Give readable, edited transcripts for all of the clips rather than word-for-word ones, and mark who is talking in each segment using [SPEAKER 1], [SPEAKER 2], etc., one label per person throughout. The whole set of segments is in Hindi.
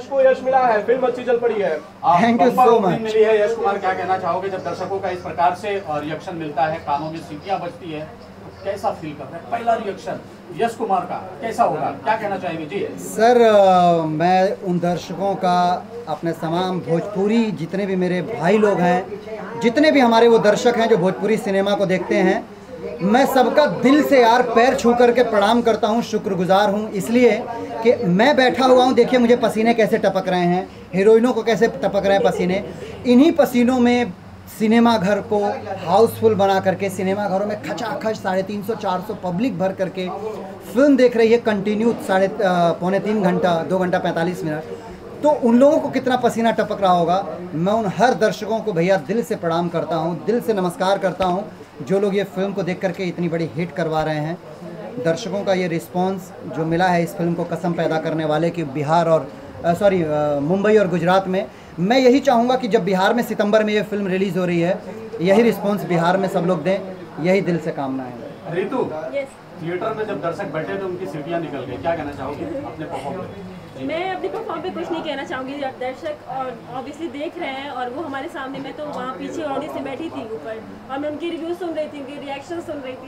[SPEAKER 1] यश को यश मिला है, फिल्म अच्छी चल पड़ी है।
[SPEAKER 2] Thank you so much.
[SPEAKER 3] मिली है यश कुमार, क्या कहना चाहोगे जब दर्शकों का इस प्रकार से रिएक्शन मिलता है, कानों में सीटियां बजती है, तो कैसा फील कर रहे हैं? पहला रिएक्शन यश कुमार का कैसा होगा, क्या कहना चाहेंगे जी?
[SPEAKER 2] सर मैं उन दर्शकों का, अपने तमाम भोजपुरी जितने भी मेरे भाई लोग हैं, जितने भी हमारे वो दर्शक हैं जो भोजपुरी सिनेमा को देखते हैं, मैं सबका दिल से यार पैर छू करके प्रणाम करता हूँ, शुक्रगुजार हूँ। इसलिए कि मैं बैठा हुआ हूँ, देखिए मुझे पसीने कैसे टपक रहे हैं, हीरोइनों को कैसे टपक रहे हैं पसीने। इन्हीं पसीनों में सिनेमा घर को हाउसफुल बना करके, सिनेमा घरों में खचाखच 350-400 पब्लिक भर करके फिल्म देख रही है कंटिन्यू, पौने 3 घंटा, 2 घंटा 45 मिनट। तो उन लोगों को कितना पसीना टपक रहा होगा। मैं उन हर दर्शकों को भैया दिल से प्रणाम करता हूँ, दिल से नमस्कार करता हूँ, जो लोग ये फिल्म को देख करके इतनी बड़ी हिट करवा रहे हैं। दर्शकों का ये रिस्पांस जो मिला है इस फिल्म को कसम पैदा करने वाले कि बिहार और मुंबई और गुजरात में, मैं यही चाहूँगा कि जब बिहार में सितंबर में ये फिल्म रिलीज़ हो रही है, यही रिस्पांस बिहार में सब लोग दें, यही दिल से कामना है।
[SPEAKER 3] रितु, थिएटर में जब दर्शक बैठे तो उनकी सीटियां निकल गई, क्या कहना चाहोगे अपने परफॉर्म पे?
[SPEAKER 4] मैं अपने परफॉर्म पे कुछ नहीं कहना चाहूँगी। दर्शक और ऑब्वियसली देख रहे हैं और वो हमारे सामने, मैं तो वहाँ पीछे ऑडियंस से बैठी थी ऊपर, और मैं उनकी रिव्यू सुन रही थी, उनकी रिएक्शन सुन रही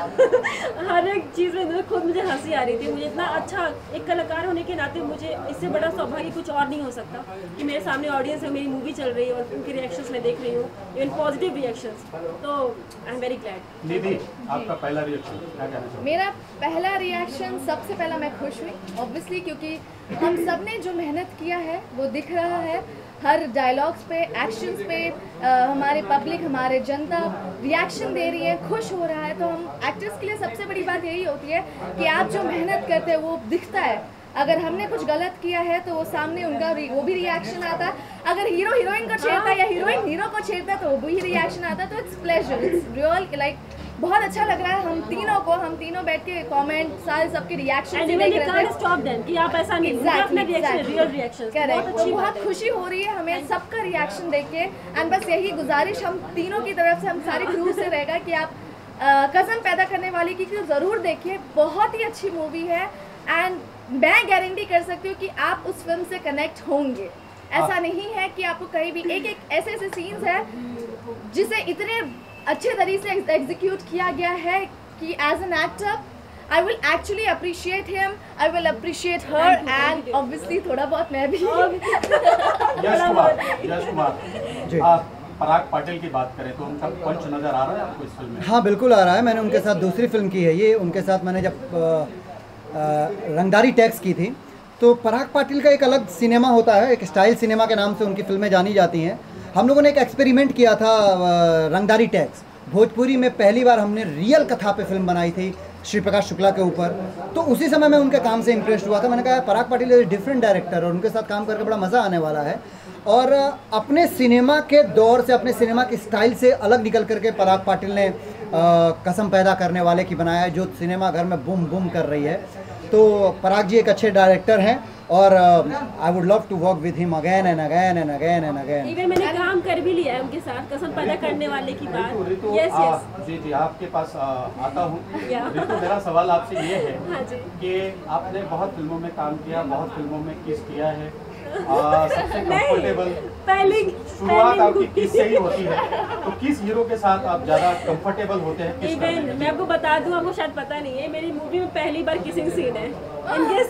[SPEAKER 4] थी। हर एक चीज़ में खुद मुझे हंसी आ रही थी। मुझे इतना अच्छा, एक कलाकार होने के नाते मुझे इससे बड़ा सौभाग्य कुछ और नहीं हो सकता कि मेरे सामने ऑडियंस है, मेरी मूवी चल रही है और उनकी रिएक्शंस मैं देख रही हूँ, इवन पॉजिटिव रिएक्शंस। तो I am very glad.
[SPEAKER 3] Nidhi, आपका पहला रिएक्शन क्या कहना चाहोगे?
[SPEAKER 5] मेरा पहला रिएक्शन, सबसे पहला मैं खुश हुई ऑब्वियसली, क्योंकि हम सब ने जो मेहनत किया है वो दिख रहा है हर डायलॉग्स पे, एक्शंस पे। हमारे पब्लिक, हमारे जनता रिएक्शन दे रही है, खुश हो रहा है। तो हम एक्टर्स के लिए सबसे बड़ी बात यही होती है कि आप जो मेहनत करते हैं वो दिखता है। अगर हमने कुछ गलत किया है तो वो सामने उनका वो भी रिएक्शन आता है। अगर हीरो हीरोइन को छेड़ता है या हीरोइन हीरो को छेड़ता है तो वो भी रिएक्शन आता है। तो it's pleasure, it's real, like बहुत अच्छा लग रहा है। हम तीनों बैठ के कमेंट, सारे सबके रिएक्शन देख रहे थे।
[SPEAKER 4] स्टॉप देम कि आप ऐसा नहीं, अपने रिएक्शन, रियल रिएक्शन
[SPEAKER 5] करेक्ट। बहुत खुशी हो रही है हमें सबका रिएक्शन देख के। एंड बस यही गुजारिश हम तीनों की तरफ से, हम सारे क्रू से रहेगा कि आप कसम पैदा करने वाली की ज़रूर देखिए। बहुत ही अच्छी मूवी है एंड मैं गारंटी कर सकती हूँ कि आप उस फिल्म से कनेक्ट होंगे। ऐसा नहीं है कि आपको कहीं भी एक ऐसे सीन्स है जिसे इतने अच्छे तरीके से एग्जीक्यूट किया गया है कि as an actor I will actually appreciate him, I will appreciate her, and obviously थोड़ा बहुत मैं भी।
[SPEAKER 3] यश कुमार जी, पराग पाटिल की बात करें तो उनका पंच नजर आ रहा है आपको इस फिल्म में?
[SPEAKER 2] हाँ बिल्कुल आ रहा है। मैंने उनके साथ दूसरी फिल्म की है ये, उनके साथ मैंने जब रंगदारी टैक्स की थी। तो पराग पाटिल का एक अलग सिनेमा होता है, एक स्टाइल सिनेमा के नाम से उनकी फिल्में जानी जाती हैं। हम लोगों ने एक एक्सपेरिमेंट किया था रंगदारी टैक्स, भोजपुरी में पहली बार हमने रियल कथा पे फिल्म बनाई थी श्री प्रकाश शुक्ला के ऊपर। तो उसी समय मैं उनके काम से इम्प्रेस्ड हुआ था। मैंने कहा Parag Patil is different director और उनके साथ काम करके बड़ा मज़ा आने वाला है। और अपने सिनेमा के दौर से, अपने सिनेमा के स्टाइल से अलग निकल करके पराग पाटिल ने कसम पैदा करने वाले की बनाया है, जो सिनेमा घर में बूम बूम कर रही है। तो पराग जी एक अच्छे डायरेक्टर हैं और I would love to work with him again and again and again and again.
[SPEAKER 4] Even मैंने काम कर भी लिया है उनके साथ, कसम पैदा करने वाले की बात। यस
[SPEAKER 3] जी आपके पास आता हूँ। रितु, मेरा सवाल आपसे ये है कि आपने बहुत फिल्मों में काम किया, बहुत फिल्मों में किस किया है, सबसे कंफर्टेबल शुरुआत आपकी किस से ही होती है, तो किस हीरो के साथ आप ज्यादा कंफर्टेबल होते हैं?
[SPEAKER 4] इवन मैं आपको बता दूं, आपको शायद पता नहीं है, मेरी मूवी में पहली बार किसिंग सीन है इनके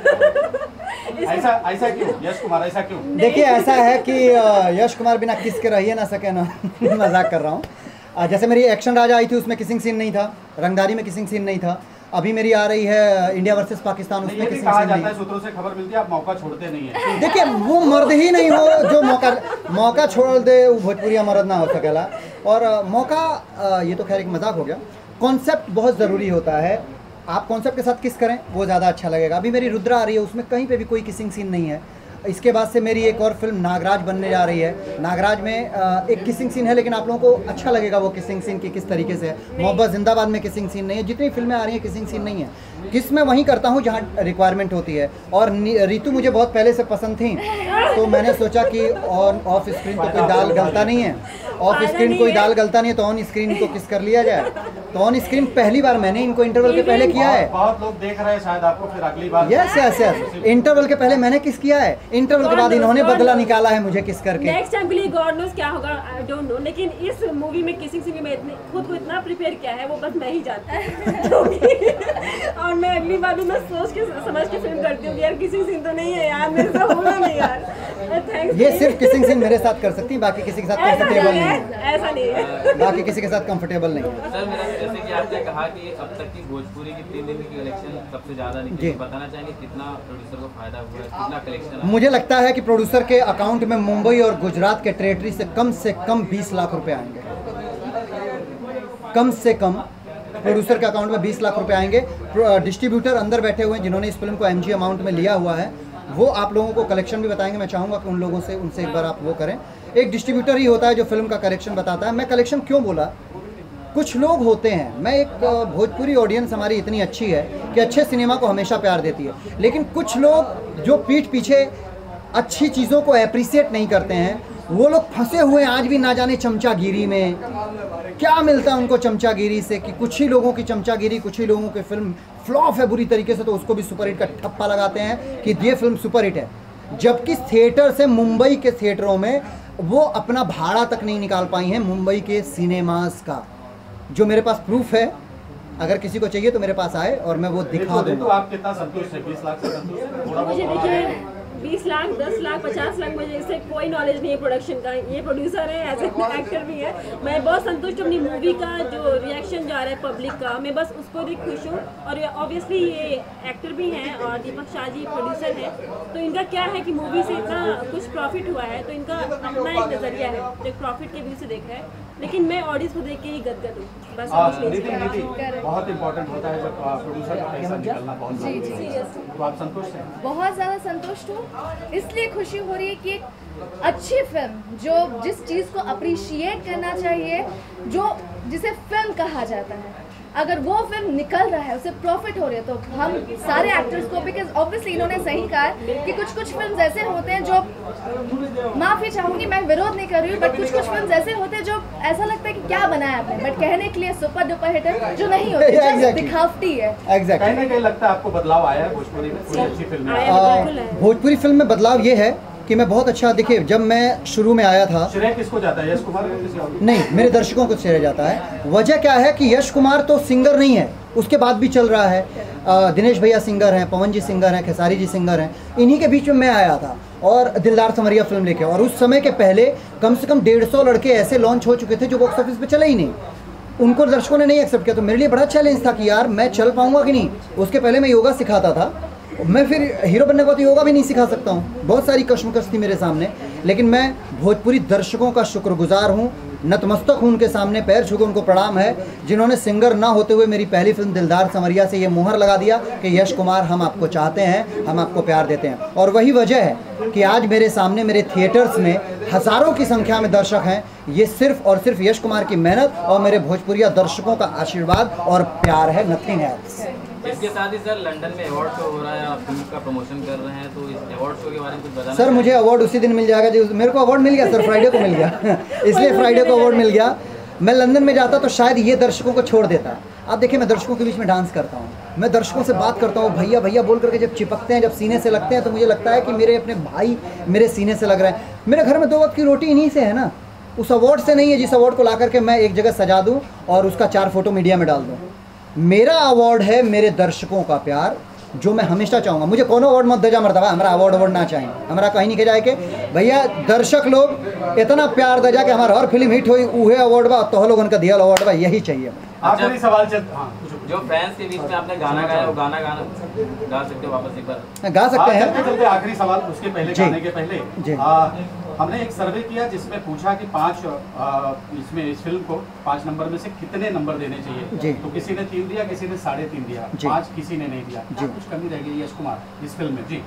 [SPEAKER 4] साथ।
[SPEAKER 3] ऐसा क्यों यश कुमार, ऐसा क्यों?
[SPEAKER 2] देखिए ऐसा है कि यश कुमार बिना किस के रहिए ना सके ना। मजाक कर रहा हूँ। जैसे मेरी एक्शन राजा आई थी, उसमें किसिंग सीन नहीं था। रंगदारी में किसिंग सीन नहीं था। अभी मेरी आ रही है इंडिया वर्सेस पाकिस्तान, उसमें किसिंग सीन नहीं है।
[SPEAKER 3] सूत्रों से खबर मिलती है आप मौका छोड़ते नहीं है।
[SPEAKER 2] देखिए वो मर्द ही नहीं हो जो मौका छोड़ दे, वो भोजपुरिया मर्द ना हो सकेला। और मौका, ये तो खैर एक मजाक हो गया। कॉन्सेप्ट बहुत ज़रूरी होता है। आप कॉन्सेप्ट के साथ किस करें वो ज़्यादा अच्छा लगेगा। अभी मेरी रुद्रा आ रही है, उसमें कहीं पे भी कोई किसिंग सीन नहीं है। इसके बाद से मेरी एक और फिल्म नागराज बनने जा रही है। नागराज में एक किसिंग सीन है, लेकिन आप लोगों को अच्छा लगेगा वो किसिंग सीन की किस तरीके से है। मोहब्बत जिंदाबाद में किसिंग सीन नहीं है। जितनी फिल्में आ रही हैं किसिंग सीन नहीं है। किस मैं वहीं करता हूँ जहाँ रिक्वायरमेंट होती है। और रितु मुझे बहुत पहले से पसंद थी, तो मैंने सोचा कि ऑन ऑफ स्क्रीन तो कोई दाल गलता नहीं है, ऑफ स्क्रीन कोई दाल गलता नहीं है, तो ऑन स्क्रीन तो किस कर लिया जाए। तो ऑन स्क्रीन पहली बार मैंने इनको इंटरवल के पहले किया है।
[SPEAKER 3] बहुत लोग देख रहे हैं शायद आपको, फिर अगली बार
[SPEAKER 2] यस यस यस, इंटरवल के पहले मैंने किस किया है, इंटरवल के बाद इन्होंने बदला निकाला है मुझे किस करके।
[SPEAKER 4] नेक्स्ट टाइम के लिए गॉड नोस क्या होगा, आई डोंट नो, लेकिन इस मूवी में किसिंग सीन में खुद को इतना प्रिपेयर किया है वो बस मैं ही जानती हूँ। और मैं अगली बार भी मैं सोच के समझ के फिल्म करती हूँ यार किसिंग सीन तो नहीं है यार, मेरे से होगा नहीं यार। थैंक्स।
[SPEAKER 2] ये सिर्फ किसिंग सीन मेरे साथ कर सकती है, बाकी किसी के साथ कंफर्टेबल नहीं है,
[SPEAKER 4] ऐसा नहीं है,
[SPEAKER 2] बाकी किसी के साथ कंफर्टेबल नहीं है।
[SPEAKER 6] सर मेरा जैसे कि आपने कहा कि अब तक की भोजपुरी की 3 दिन की कलेक्शन सबसे ज़्यादा निकली, बताना चाहेंगे कितना प्रोड्यूसर को फायदा हुआ है, कितना कलेक्शन?
[SPEAKER 2] मुझे लगता है कि प्रोड्यूसर के अकाउंट में मुंबई और गुजरात के टेरिटरी से कम 20 लाख रुपए आएंगे, कम से कम प्रोड्यूसर के अकाउंट में 20 लाख रुपए आएंगे। डिस्ट्रीब्यूटर अंदर बैठे हुए हैं जिन्होंने इस फिल्म को MG अमाउंट में लिया हुआ है, वो आप लोगों को कलेक्शन भी बताएंगे। मैं चाहूँगा कि उन लोगों से उनसे एक बार आप वो करें। एक डिस्ट्रीब्यूटर ही होता है जो फिल्म का कलेक्शन बताता है। मैं कलेक्शन क्यों बोला, कुछ लोग होते हैं, मैं एक भोजपुरी ऑडियंस हमारी इतनी अच्छी है कि अच्छे सिनेमा को हमेशा प्यार देती है, लेकिन कुछ लोग जो पीठ पीछे अच्छी चीज़ों को अप्रिसिएट नहीं करते हैं, वो लोग फंसे हुए हैं आज भी ना जाने चमचागिरी में। क्या मिलता है उनको चमचागिरी से कि कुछ ही लोगों की चमचागिरी, कुछ ही लोगों की फिल्म फ्लॉप है बुरी तरीके से तो उसको भी सुपरहिट का ठप्पा लगाते हैं कि ये फिल्म सुपरहिट है, जबकि थिएटर से मुंबई के थिएटरों में वो अपना भाड़ा तक नहीं निकाल पाई हैं मुंबई के सिनेमास का, जो मेरे पास प्रूफ है। अगर किसी को चाहिए तो मेरे पास आए और मैं वो दिखा दूँ।
[SPEAKER 3] तो आप कितना संतुष्ट है 20 लाख से संतुष्ट है? थोड़ा
[SPEAKER 4] मुझे देखिए 20 लाख 10 लाख 50 लाख मुझे इससे कोई नॉलेज नहीं है प्रोडक्शन का, ये प्रोड्यूसर है एज एक्टर भी है। मैं बहुत संतुष्ट अपनी मूवी का जो रिएक्शन जा रहा है पब्लिक का, मैं बस उसको देख खुश हूँ। और ऑब्वियसली ये एक्टर भी हैं और दीपक शाह जी प्रोड्यूसर हैं, तो इनका क्या है कि मूवी से इतना कुछ प्रॉफिट हुआ है तो इनका अपना एक नज़रिया है जो प्रॉफिट के व्यू से देख रहा है, लेकिन मैं ऑडियंस को देख के ही गदगद हूँ बस।
[SPEAKER 3] बहुत इंपॉर्टेंट होता है जब प्रोड्यूसर का पैसा निकलना बहुत जरूरी है, तो आप संतुष्ट हैं?
[SPEAKER 5] बहुत ज़्यादा संतुष्ट हूँ, इसलिए खुशी हो रही है कि एक अच्छी फिल्म जो जिस चीज़ को अप्रिशिएट करना चाहिए, जो जिसे फिल्म कहा जाता है, अगर वो फिल्म निकल रहा है, उसे प्रॉफिट हो रही है, तो हम सारे एक्टर्स को, बिकॉज ऑब्वियसली इन्होंने सही कहा है कि कुछ फिल्म ऐसे होते हैं जो, माफ़ी चाहूँगी मैं विरोध नहीं कर रही हूँ, बट कुछ फिल्म ऐसे होते हैं जो ऐसा लगता है कि क्या बनाया आपने, बट कहने के लिए सुपर डुपर हिट है, जो नहीं होती, दिखावटी है।
[SPEAKER 3] कहीं ना कहीं लगता है आपको बदलाव आया है भोजपुरी में, कोई अच्छी फिल्म में?
[SPEAKER 2] भोजपुरी फिल्म में बदलाव ये है कि मैं बहुत अच्छा, देखिए जब मैं शुरू में आया था,
[SPEAKER 3] श्रेय किसको जाता है, यश कुमार को किसी और?
[SPEAKER 2] नहीं, मेरे दर्शकों को श्रेय जाता है। वजह क्या है कि यश कुमार तो सिंगर नहीं है, उसके बाद भी चल रहा है। दिनेश भैया सिंगर हैं, पवन जी सिंगर हैं, खेसारी जी सिंगर हैं, इन्हीं के बीच में मैं आया था और दिलदार समरिया फिल्म लेके। और उस समय के पहले कम से कम 150 लड़के ऐसे लॉन्च हो चुके थे जो बॉक्स ऑफिस पे चले ही नहीं, उनको दर्शकों ने नहीं एक्सेप्ट किया। तो मेरे लिए बड़ा चैलेंज था कि यार मैं चल पाऊंगा कि नहीं। उसके पहले मैं योगा सिखाता था, मैं फिर हीरो बनने को तो योगा भी नहीं सिखा सकता हूँ, बहुत सारी कश्मकश थी मेरे सामने, लेकिन मैं भोजपुरी दर्शकों का शुक्रगुजार हूँ, नतमस्तक हूँ उनके सामने, पैर छू के उनको प्रणाम है, जिन्होंने सिंगर ना होते हुए मेरी पहली फिल्म दिलदार समरिया से ये मुहर लगा दिया कि यश कुमार हम आपको चाहते हैं, हम आपको प्यार देते हैं। और वही वजह है कि आज मेरे सामने मेरे थिएटर्स में हज़ारों की संख्या में दर्शक हैं। ये सिर्फ और सिर्फ यश कुमार की मेहनत और मेरे भोजपुरिया दर्शकों का आशीर्वाद और प्यार है, नथिंग एल्स।
[SPEAKER 6] इसके साथ ही सर लंदन में अवार्ड शो हो रहा है, आप फिल्म का प्रमोशन कर रहे हैं, तो इस अवार्ड शो के बारे में कुछ बताना?
[SPEAKER 2] सर मुझे अवार्ड उसी दिन मिल जाएगा जो मेरे को अवार्ड मिल गया सर, फ्राइडे को मिल गया इसलिए फ्राइडे को अवार्ड मिल गया। मैं लंदन में जाता तो शायद ये दर्शकों को छोड़ देता। आप देखिए मैं दर्शकों के बीच में डांस करता हूँ, मैं दर्शकों से बात करता हूँ, भैया भैया बोल करके जब चिपकते हैं, जब सीने से लगते हैं, तो मुझे लगता है कि मेरे अपने भाई मेरे सीने से लग रहे हैं। मेरे घर में 2 वक्त की रोटी इन्हीं से है ना, उस अवार्ड से नहीं है जिस अवार्ड को ला करके मैं एक जगह सजा दूँ और उसका 4 फोटो मीडिया में डाल दूँ। मेरा अवार्ड है मेरे दर्शकों का प्यार, जो मैं हमेशा चाहूँगा। मुझे कोनो अवार्ड मत दे मरतबा, हमारा अवार्ड ना चाहिए, हमारा कहीं नहीं कह जाए कि भैया दर्शक लोग इतना प्यार दे जा कि हमारा हर फिल्म हिट हुई उहे अवार्ड बा, तो लोग उनका दिया अवार्ड बा, यही चाहिए।
[SPEAKER 3] आखिरी सवाल
[SPEAKER 6] जो फैंस के बीच में आपने गाना गाया, वो गाना गा सकते हो वापस एक बार?
[SPEAKER 2] गा सकते हैं।
[SPEAKER 3] आखिरी सवाल उसके पहले, गाने के पहले हमने एक सर्वे किया जिसमें पूछा कि 5 इसमें इस फिल्म को 5 नंबर में से कितने नंबर देने चाहिए, तो किसी ने 3 दिया, किसी ने 3.5 दिया, 5 किसी ने नहीं दिया। कुछ कमी रह गई यश कुमार इस फिल्म में? जी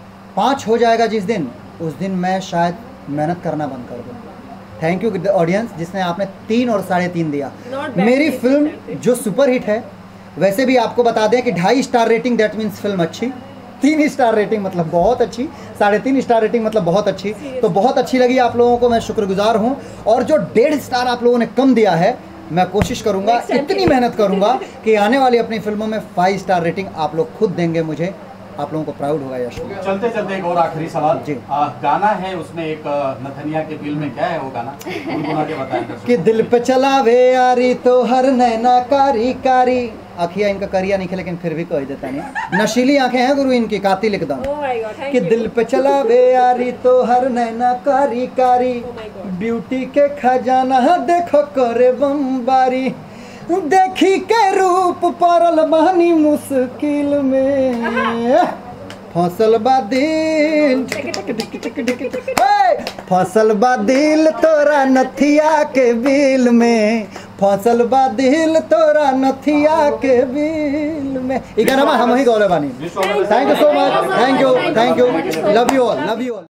[SPEAKER 2] 5 हो जाएगा जिस दिन, उस दिन मैं शायद मेहनत करना बंद कर दूँ। थैंक यू ऑडियंस जिसने आपने 3 और 3.5 दिया। मेरी फिल्म जो सुपरहिट है, वैसे भी आपको बता दें कि 2.5 star rating that means film अच्छी, 3 स्टार रेटिंग मतलब बहुत अच्छी, 3.5 स्टार रेटिंग मतलब बहुत अच्छी। तो बहुत अच्छी लगी आप लोगों को, मैं शुक्रगुजार हूँ। और जो 1.5 स्टार आप लोगों ने कम दिया है, मैं कोशिश करूंगा, इतनी मेहनत करूंगा कि आने वाली अपनी फिल्मों में 5 स्टार रेटिंग आप लोग खुद देंगे मुझे, आप लोगों को प्राउड होगा यश।
[SPEAKER 3] चलते चलते एक और आखिरी सवाल
[SPEAKER 2] जी।
[SPEAKER 3] गाना है उसमें एक नथनिया के बिल में, क्या है वो गाना, गुनगुना के बताएं।
[SPEAKER 2] कि दिल पे चलावे यारी तो हर नैना कारी कारी, आखिया इनका करिया नहीं खे लेकिन फिर भी कह देता नहीं, नशीली आंखें हैं गुरु इनकी, काती लिख दम। कि दिल पे चलावे यारी तो हर नैना कारी कारी, ब्यूटी के खजाना देखो करे बमबारी, देखी के रूप परल बहनी मुश्किल में, फसल बा दिल फसल बा दिल तोरा नथिया के बिल में, फसल बा दिल तोरा नथिया के बिल में। ई गाना हम ही गौले बानी। Thank you so much, thank you, love you all.